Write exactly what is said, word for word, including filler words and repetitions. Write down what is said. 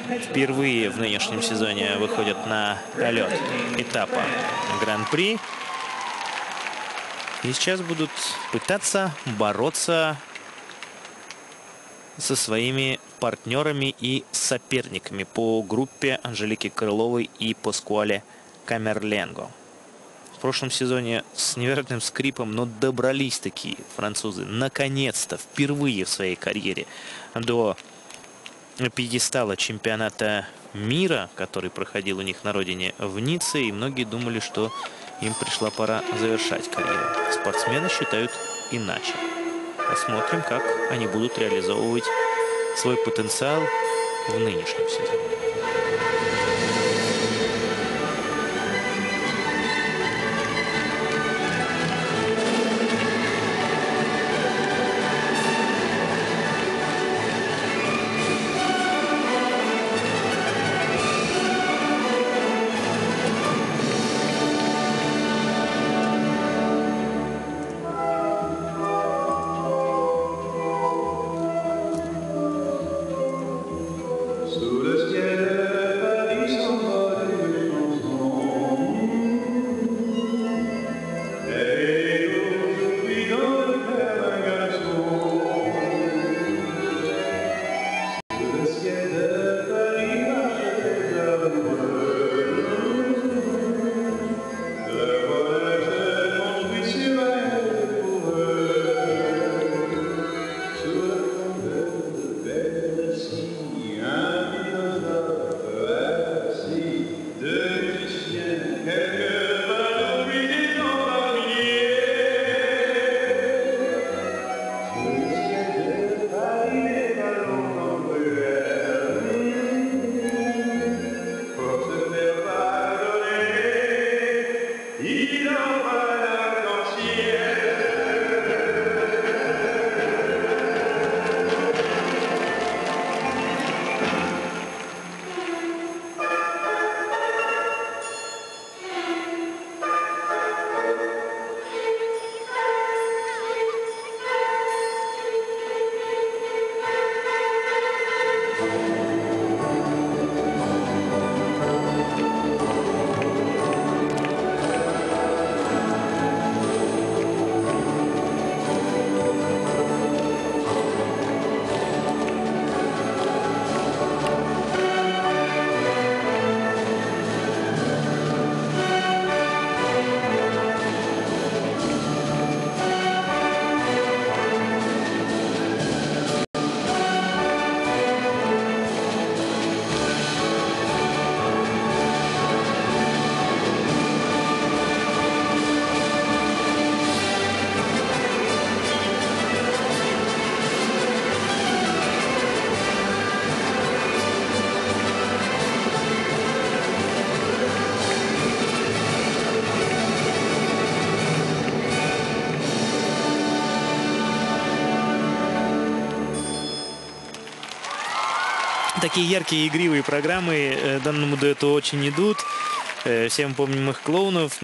впервые в нынешнем сезоне выходят на лед этапа Гран-при. И сейчас будут пытаться бороться со своими партнерами и соперниками по группе Анжелики Крыловой и Паскуале Камерленго. В прошлом сезоне с невероятным скрипом, но добрались такие французы наконец-то, впервые в своей карьере до пьедестала чемпионата мира, который проходил у них на родине в Ницце, и многие думали, что им пришла пора завершать карьеру. Спортсмены считают иначе. Посмотрим, как они будут реализовывать свой потенциал в нынешнем сезоне. Такие яркие игривые программы данному дуэту очень идут. Все мы помним их клоунов.